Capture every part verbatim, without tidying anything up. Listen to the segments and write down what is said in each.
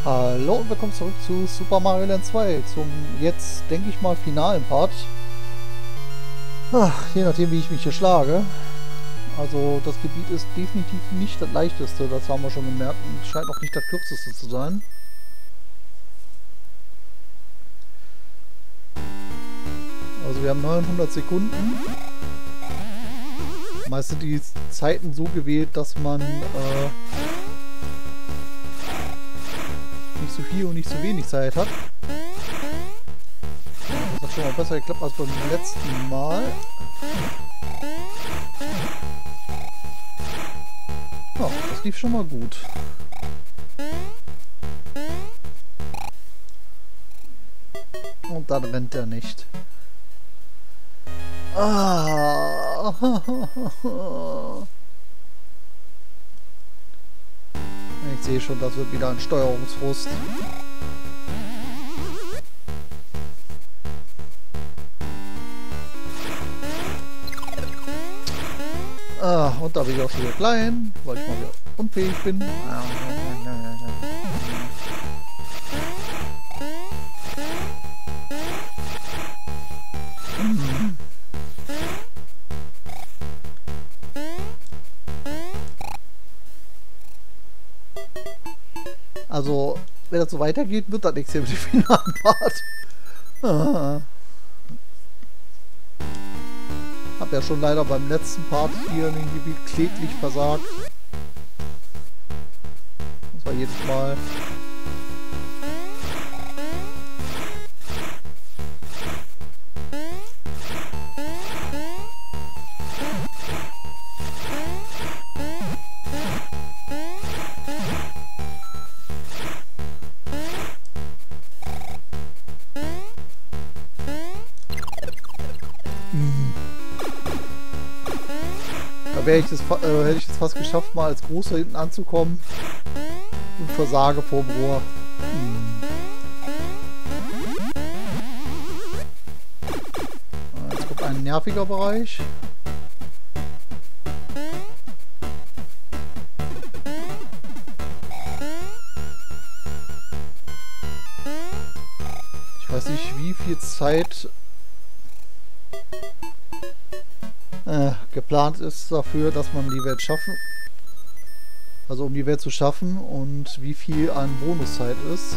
Hallo und willkommen zurück zu Super Mario Land zwei, zum jetzt, denke ich mal, finalen Part. Ach, je nachdem, wie ich mich hier schlage. Also, das Gebiet ist definitiv nicht das leichteste, das haben wir schon gemerkt, und es scheint auch nicht das kürzeste zu sein. Also, wir haben neunhundert Sekunden. Meist sind die Zeiten so gewählt, dass man äh, nicht so viel und nicht so wenig Zeit hat. Das hat schon mal besser geklappt als beim letzten Mal. Ja, das lief schon mal gut. Und dann rennt er nicht. Ah. Ich sehe schon, das wird wieder ein Steuerungsfrust. Ah, und da bin ich auch schon wieder klein, weil ich mal wieder unfähig bin. Also, wenn das so weitergeht, wird das nichts hier mit dem finalen Part. Ah. Hab ja schon leider beim letzten Part hier in dem Gebiet kläglich versagt. Das war jedes Mal. Wäre ich das, äh, hätte ich es fast geschafft, mal als Großer hinten anzukommen und versage vorm Rohr. Hm. Jetzt kommt ein nerviger Bereich. Ich weiß nicht, wie viel Zeit Äh, geplant ist dafür, dass man die Welt schaffen, also um die Welt zu schaffen, und wie viel an Bonuszeit ist.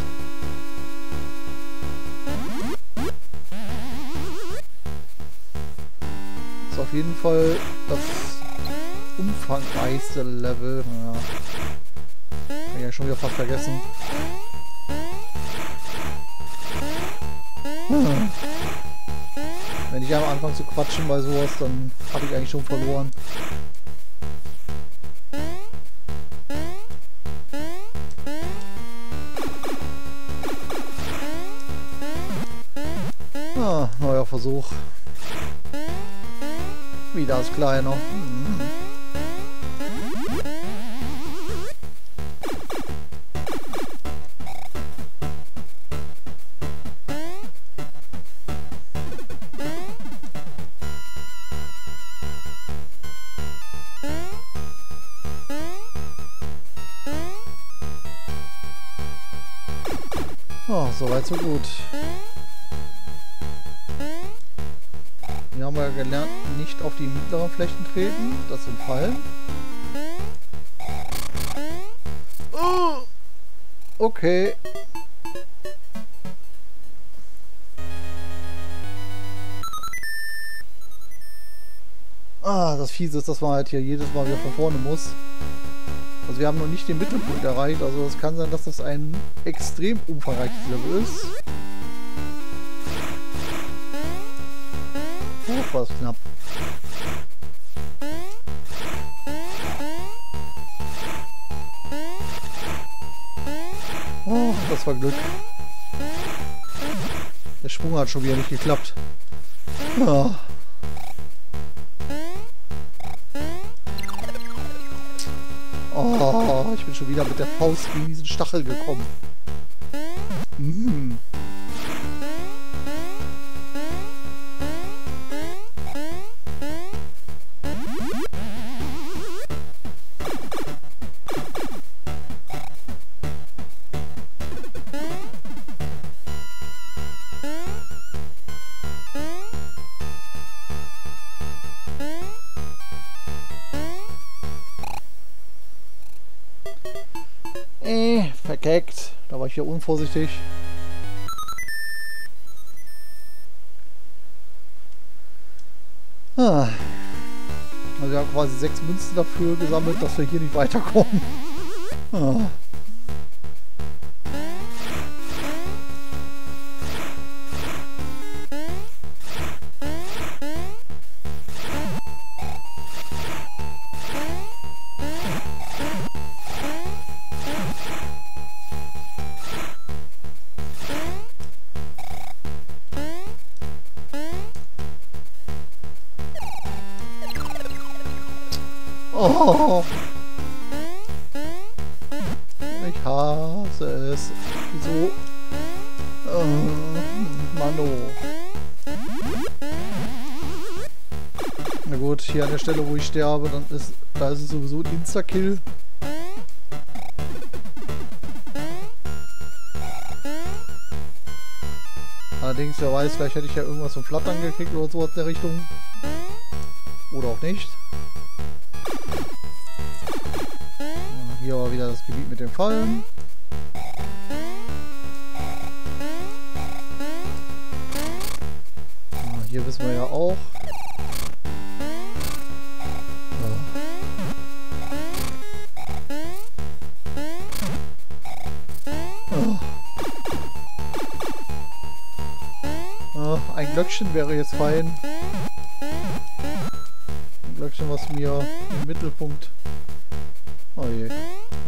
Ist auf jeden Fall das umfangreichste Level. Ja. Hab ich ja schon wieder fast vergessen. Hm. Wenn ich am Anfang zu quatschen bei sowas, dann habe ich eigentlich schon verloren. Ah, neuer Versuch. Wieder als kleiner. Mhm. Oh, soweit so gut. Wir haben ja gelernt, nicht auf die mittleren Flächen treten. Das sind Fallen. Oh, okay. Ah, das Fiese ist, dass man halt hier jedes Mal wieder von vorne muss. Also wir haben noch nicht den Mittelpunkt erreicht, also es kann sein, dass das ein extrem umfangreiches Level ist. Oh, war das knapp. Oh, das war Glück. Der Sprung hat schon wieder nicht geklappt. Ah. Oh, ich bin schon wieder mit der Faust gegen diesen Stachel gekommen. Mm. Verkeckt. Da war ich ja unvorsichtig. Ah. Also wir haben quasi sechs Münzen dafür gesammelt, dass wir hier nicht weiterkommen. Ah. Oh. Ich hasse es. Wieso? Oh, Mano. Na gut, hier an der Stelle, wo ich sterbe, dann ist, da ist es sowieso ein Insta-Kill. Allerdings, wer weiß, vielleicht hätte ich ja irgendwas zum Flattern gekriegt oder sowas in der Richtung. Oder auch nicht. Hier war wieder das Gebiet mit den Fallen. Hier wissen wir ja auch. Ein Glöckchen wäre jetzt fein. Ein Glöckchen, was mir im Mittelpunkt... Oh je. Ja?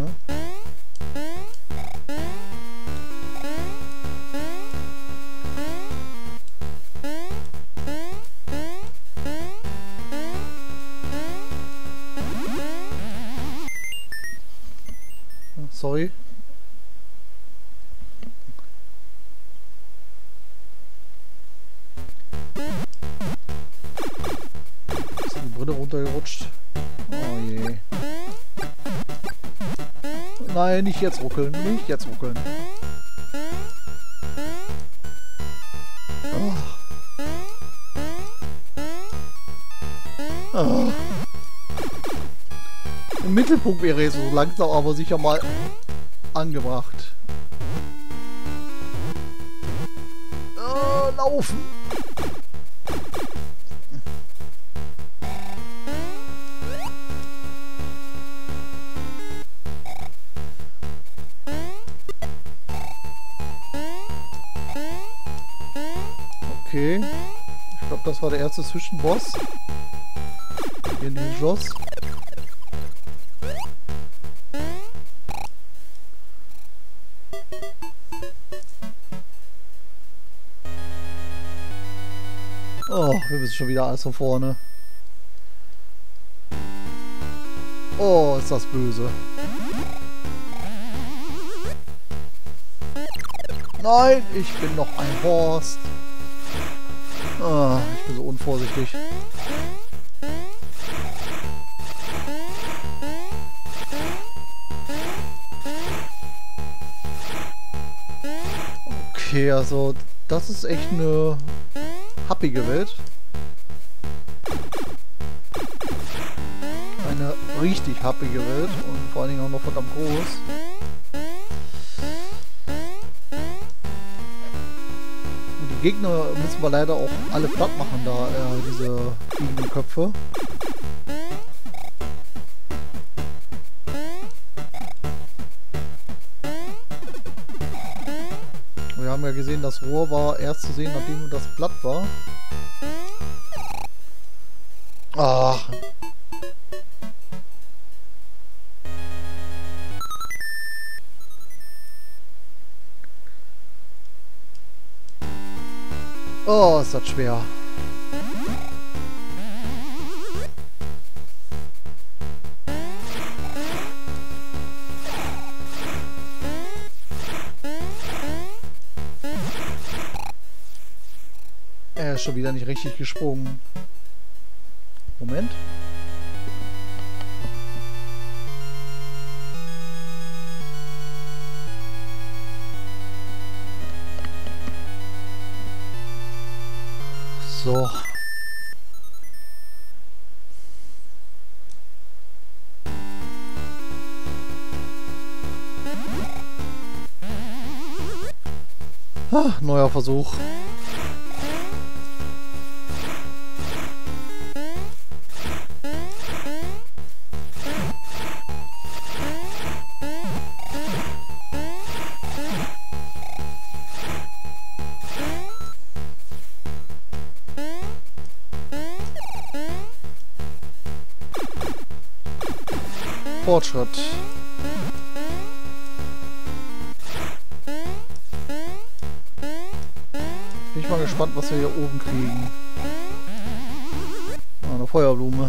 Sorry. Ist die Brille runtergerutscht? Oh je. Nein, nicht jetzt ruckeln, nicht jetzt ruckeln. Oh. Oh. Im Mittelpunkt wäre jetzt so langsam aber sicher mal angebracht. Oh, laufen! Okay. Ich glaube, das war der erste Zwischenboss. Hier in diesem Schloss. Oh, wir müssen schon wieder alles von vorne. Oh, ist das böse. Nein, ich bin noch ein Horst. Ah, ich bin so unvorsichtig. Okay, also das ist echt eine happige Welt. Eine richtig happige Welt und vor allen Dingen auch noch verdammt groß. Die Gegner müssen wir leider auch alle platt machen, da äh, diese fliegenden Köpfe. Wir haben ja gesehen, das Rohr war erst zu sehen, nachdem das platt war. Ach. Oh, ist das schwer. Er ist schon wieder nicht richtig gesprungen. Moment. So. Ah, neuer Versuch. Fortschritt. Bin ich mal gespannt, was wir hier oben kriegen. Ah, eine Feuerblume.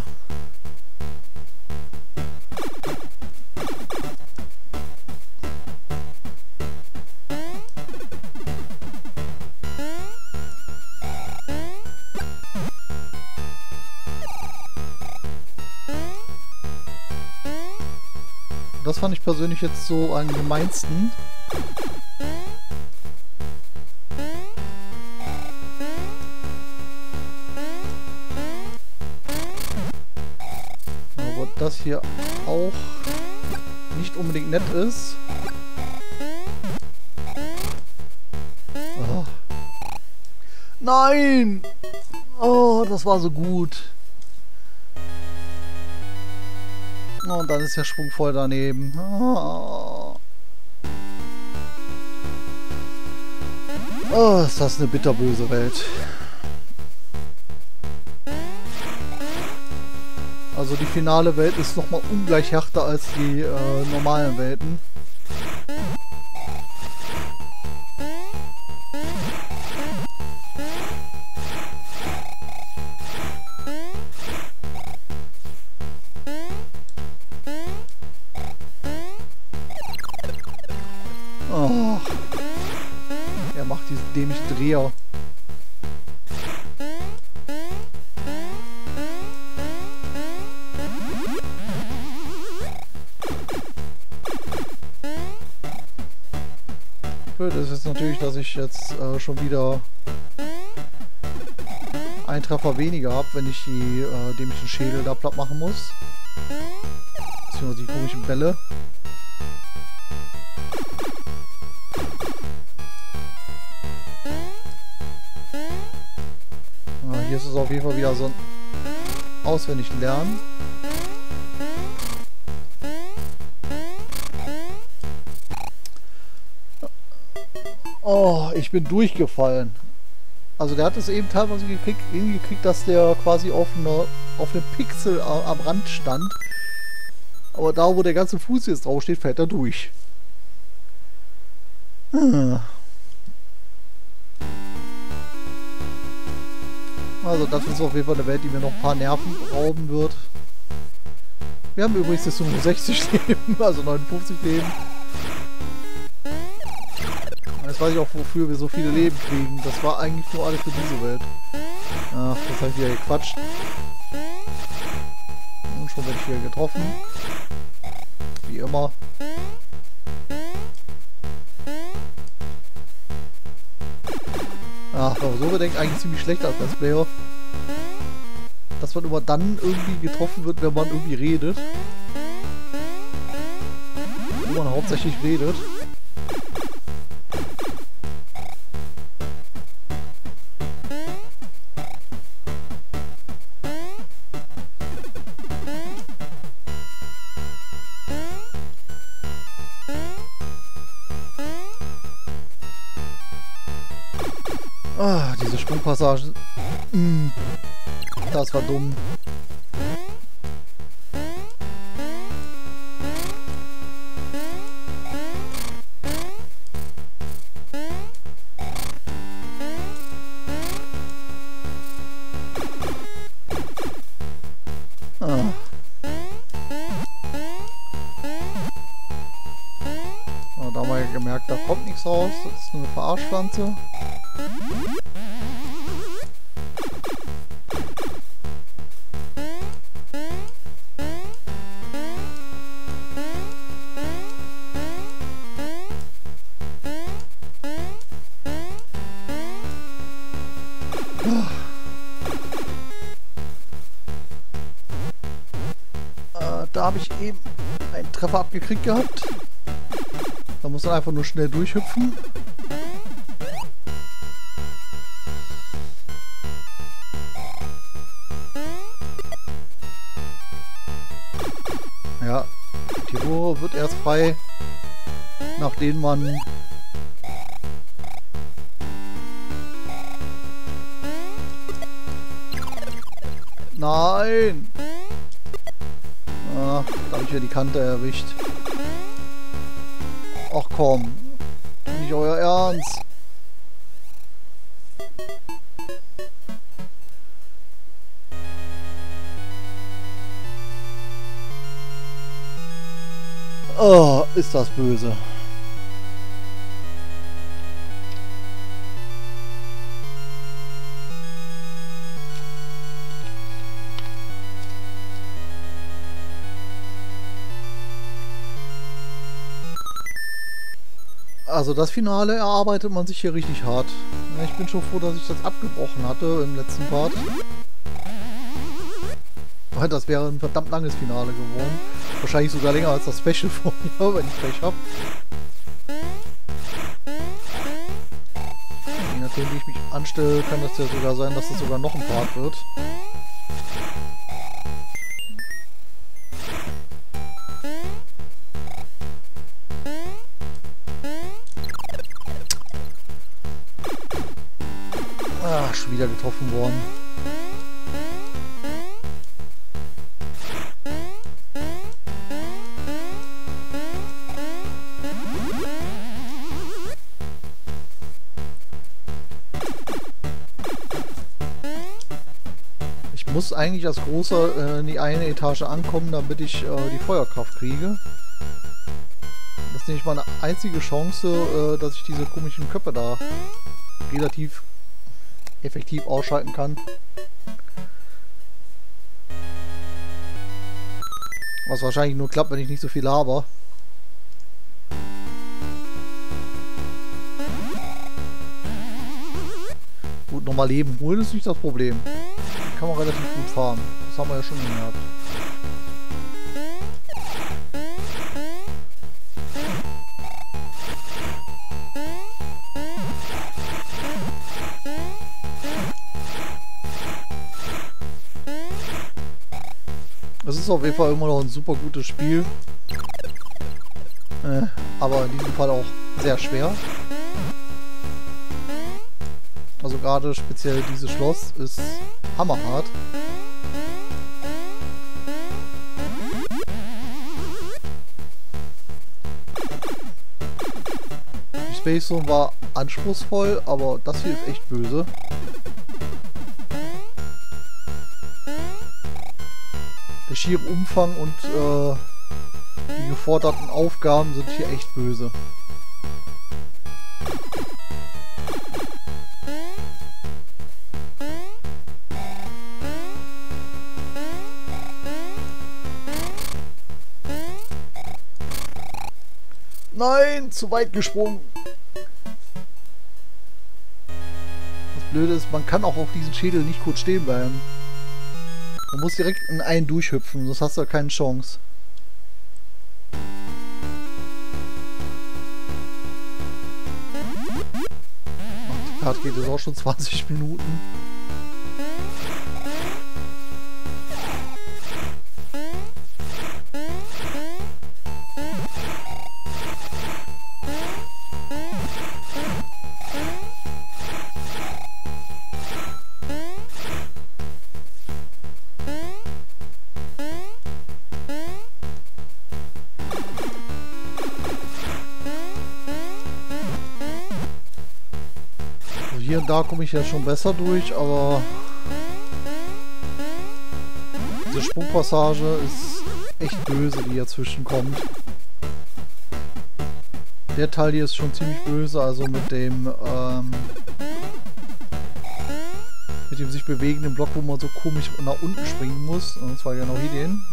Das fand ich persönlich jetzt so am gemeinsten. Aber das hier auch nicht unbedingt nett ist. Oh. Nein! Oh, das war so gut. Und dann ist der Sprung voll daneben. Oh. Oh, ist das eine bitterböse Welt. Also die finale Welt ist nochmal ungleich härter als die äh, normalen Welten. Oh. Er macht diesen dämlichen Dreher. Blöd ist jetzt natürlich, dass ich jetzt äh, schon wieder einen Treffer weniger habe, wenn ich die äh, dämlichen Schädel da platt machen muss. Beziehungsweise die komischen Bälle. Hier ist es auf jeden Fall wieder so ein auswendig lernen. Oh, ich bin durchgefallen. Also der hat es eben teilweise gekriegt, hingekriegt, dass der quasi auf einer auf einem Pixel am Rand stand. Aber da, wo der ganze Fuß jetzt drauf steht, fällt er durch. Hm. Also das ist auf jeden Fall eine Welt, die mir noch ein paar Nerven rauben wird. Wir haben übrigens jetzt nur sechzig Leben, also neunundfünfzig Leben. Jetzt weiß ich auch, wofür wir so viele Leben kriegen. Das war eigentlich nur alles für diese Welt. Ach, das habe ich wieder gequatscht. Und schon werde ich wieder getroffen. Wie immer. Ach, aber so bedenkt eigentlich ziemlich schlecht als Let's Player. Dass man immer dann irgendwie getroffen wird, wenn man irgendwie redet. Wo man hauptsächlich redet. Ah, diese Sprungpassage. Mm, das war dumm. Ah. Oh, da haben wir ja gemerkt, da kommt nichts raus. Das ist nur eine Verarschpflanze. Da habe ich eben einen Treffer abgekriegt gehabt. Da muss man einfach nur schnell durchhüpfen. wird erst frei, nachdem man Nein! Ah, da habe ich ja die Kante erwischt. Ach komm, nicht euer Ernst. Oh, ist das böse. Also das Finale erarbeitet man sich hier richtig hart. Ich bin schon froh, dass ich das abgebrochen hatte im letzten Part. Weil das wäre ein verdammt langes Finale geworden. Wahrscheinlich sogar länger als das Special von mir, wenn ich Pech habe. Je nachdem, wie ich mich anstelle, kann das ja sogar sein, dass es sogar noch ein Part wird. Ah, schon wieder getroffen worden. Ich muss eigentlich als Großer äh, in die eine Etage ankommen, damit ich äh, die Feuerkraft kriege. Das ist nämlich meine einzige Chance, äh, dass ich diese komischen Köpfe da relativ effektiv ausschalten kann. Was wahrscheinlich nur klappt, wenn ich nicht so viel laber. Gut, nochmal Leben holen ist nicht das Problem. Kann man relativ gut fahren. Das haben wir ja schon gemerkt. Es ist auf jeden Fall immer noch ein super gutes Spiel. Äh, aber in diesem Fall auch sehr schwer. Also gerade speziell dieses Schloss ist hammerhart. Die Space Zone war anspruchsvoll, aber das hier ist echt böse. Der schiere Umfang und äh, die geforderten Aufgaben sind hier echt böse. Nein, zu weit gesprungen. Das Blöde ist, man kann auch auf diesen Schädel nicht kurz stehen bleiben. Man muss direkt in einen durchhüpfen, sonst hast du ja keine Chance. Ach, die Karte geht jetzt auch schon zwanzig Minuten. Hier und da komme ich ja schon besser durch, aber diese Sprungpassage ist echt böse, die dazwischen kommt. Der Teil hier ist schon ziemlich böse, also mit dem ähm, mit dem sich bewegenden Block, wo man so komisch nach unten springen muss. Und zwar genau hier den.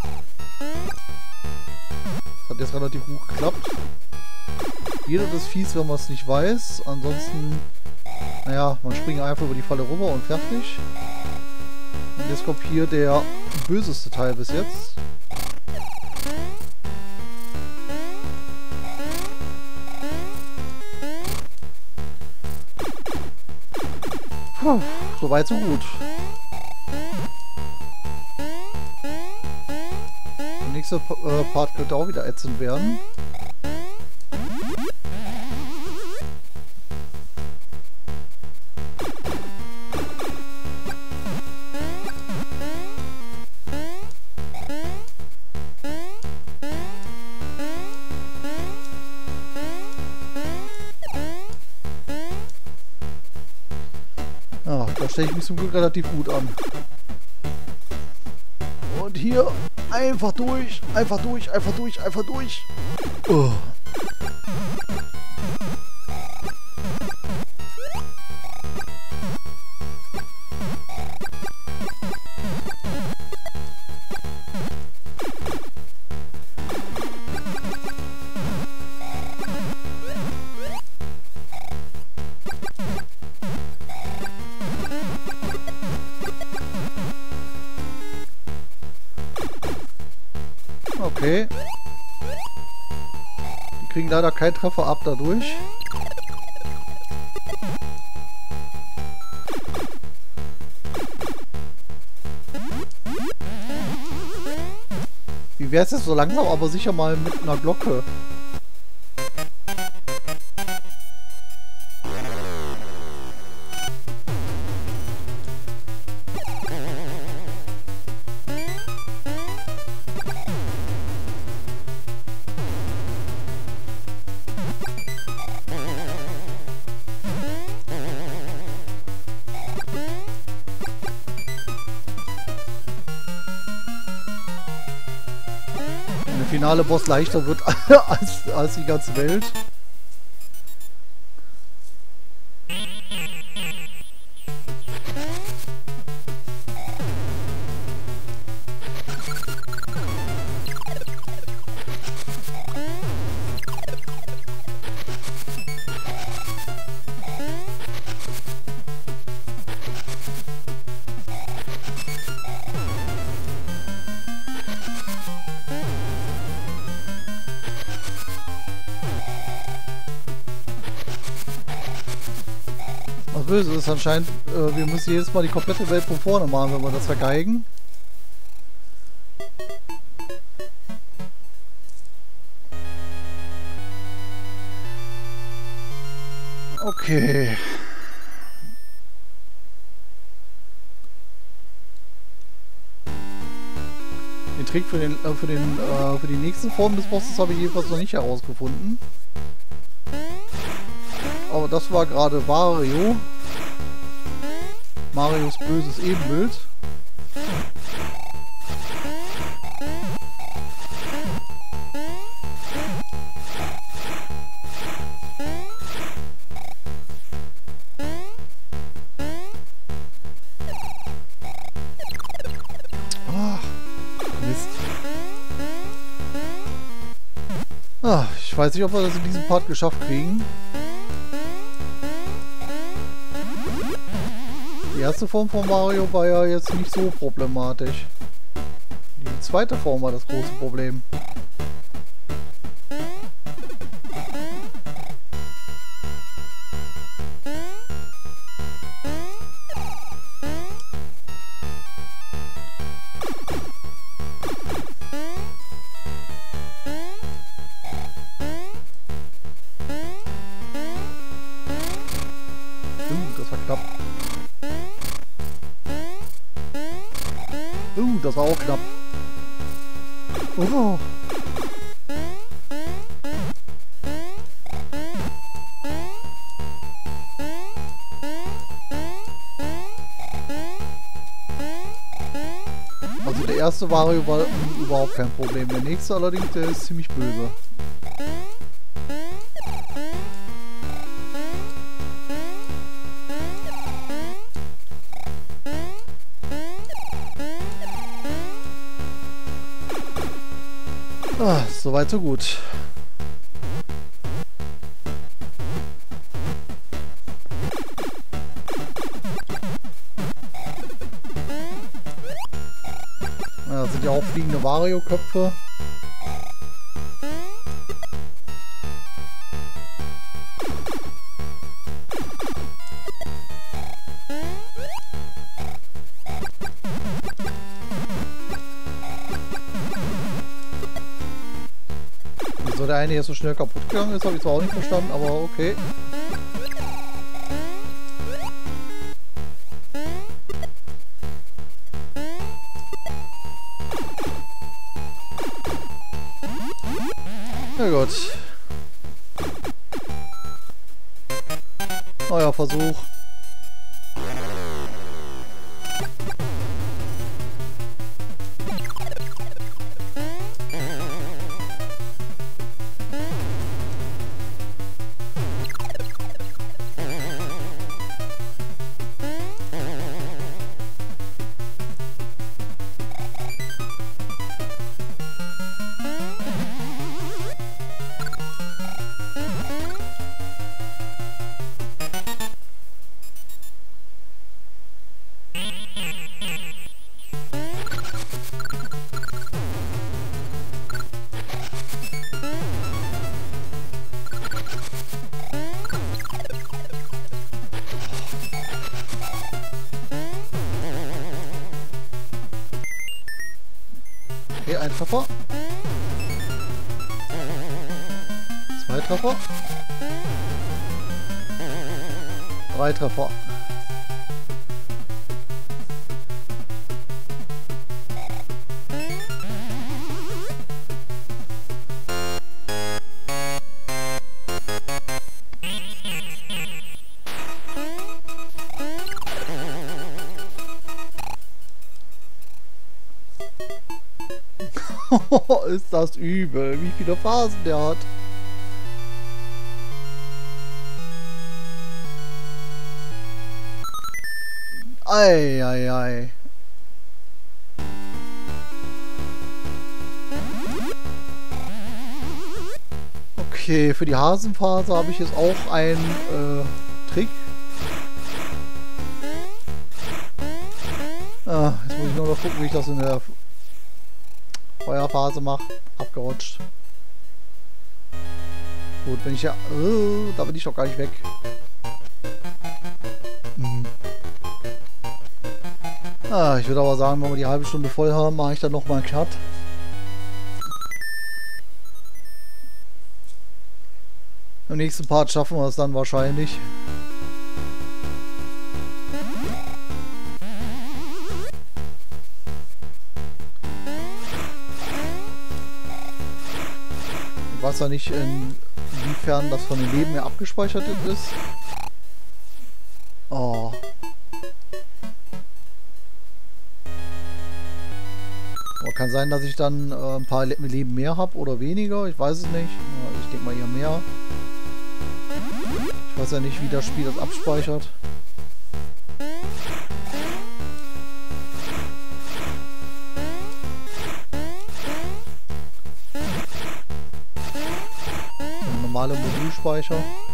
Das hat jetzt relativ gut geklappt. Jeder ist fies, wenn man es nicht weiß. Ansonsten, naja, man springt einfach über die Falle rüber und fertig. Und jetzt kommt hier der böseste Teil bis jetzt. Puh, so weit, so gut. nächste äh, Part könnte auch wieder ätzend werden. Ja, da stelle ich mich zum Glück relativ gut an. Und hier einfach durch, einfach durch, einfach durch, einfach durch. Oh. Okay. Die kriegen leider keinen Treffer ab dadurch. Wie wäre es jetzt so langsam, aber sicher mal mit einer Glocke? Finale Boss leichter wird als, als die ganze Welt. Böse ist anscheinend, äh, wir müssen jedes Mal die komplette Welt von vorne machen, wenn wir das vergeigen. Okay. Den Trick für, den, äh, für, den, äh, für die nächsten Formen des Bosses habe ich jedenfalls noch nicht herausgefunden. Aber das war gerade Wario. Marios böses Ebenbild. Ah, Mist. Ah, ich weiß nicht, ob wir das in diesem Part geschafft kriegen. Die erste Form von Mario war ja jetzt nicht so problematisch. Die zweite Form war das große Problem. Uh, das war knapp. Uh, das war auch knapp. Oh. Also der erste Wario war überhaupt kein Problem. Der nächste allerdings, der ist ziemlich böse. Ah, soweit so gut. Ja, das sind ja auch fliegende Wario-Köpfe. der eine jetzt so schnell kaputt gegangen ist, habe ich zwar auch nicht verstanden, aber okay. Na gut. Neuer Versuch. Okay, ein Treffer. Zwei Treffer. Drei Treffer. Ist das übel, wie viele Phasen der hat. Ei, ei, ei. Okay, für die Hasenphase habe ich jetzt auch einen äh, Trick. Ah, jetzt muss ich nur noch gucken, wie ich das in der Feuerphase mache. Abgerutscht. Gut, wenn ich ja... Oh, da bin ich doch gar nicht weg. Hm. Ah, ich würde aber sagen, wenn wir die halbe Stunde voll haben, mache ich dann nochmal einen Cut. Im nächsten Part schaffen wir es dann wahrscheinlich. Ich weiß ja nicht, inwiefern das von den Leben her abgespeichert ist. Oh. Aber kann sein, dass ich dann äh, ein paar Leben mehr habe oder weniger. Ich weiß es nicht. Ja, ich denke mal eher mehr. Ich weiß ja nicht, wie das Spiel das abspeichert. Ein normaler Modulspeicher.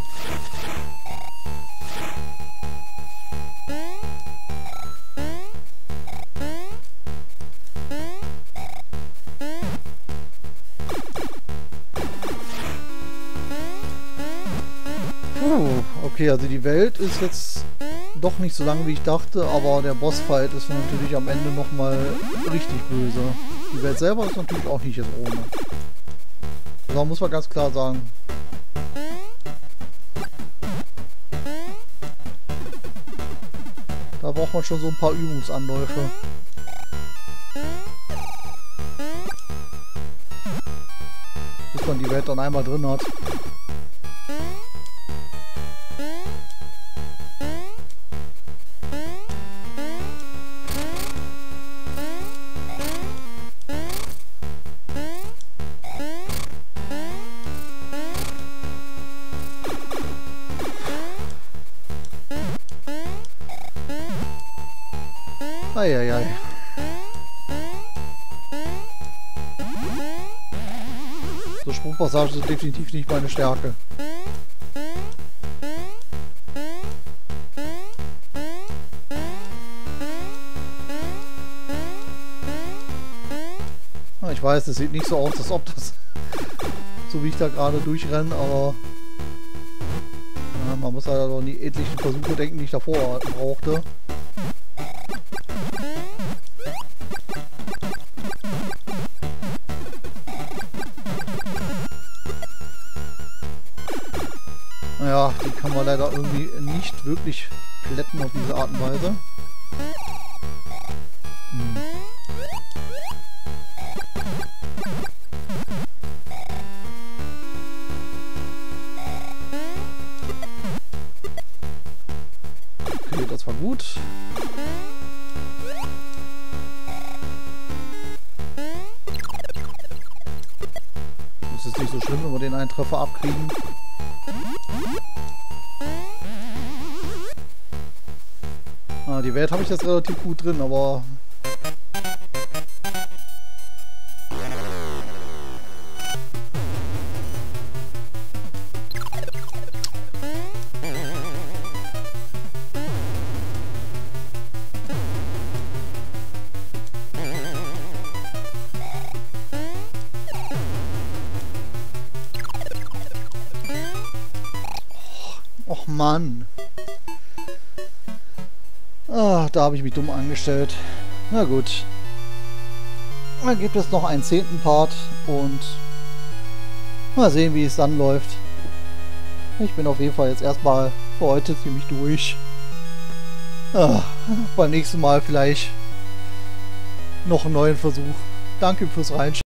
Okay, also die Welt ist jetzt doch nicht so lang, wie ich dachte, aber der Bossfight ist natürlich am Ende nochmal richtig böse. Die Welt selber ist natürlich auch nicht jetzt ohne. Da muss man ganz klar sagen. Da braucht man schon so ein paar Übungsanläufe. Bis man die Welt dann einmal drin hat. Eieiei. So Sprungpassagen sind definitiv nicht meine Stärke. Ich weiß, es sieht nicht so aus, als ob das so wie ich da gerade durchrenne, aber ja, man muss halt auch an die etlichen Versuche denken, die ich davor brauchte. Ja, die kann man leider irgendwie nicht wirklich plätten auf diese Art und Weise. Hm. Okay, das war gut. Das ist nicht so schlimm, wenn wir den einen Treffer abkriegen. Ah, die Welt habe ich jetzt relativ gut drin, aber... Och Mann. Ah, da habe ich mich dumm angestellt. Na gut. Dann gibt es noch einen zehnten Part und mal sehen, wie es dann läuft. Ich bin auf jeden Fall jetzt erstmal für heute ziemlich durch. Ah, beim nächsten Mal vielleicht noch einen neuen Versuch. Danke fürs Reinschauen.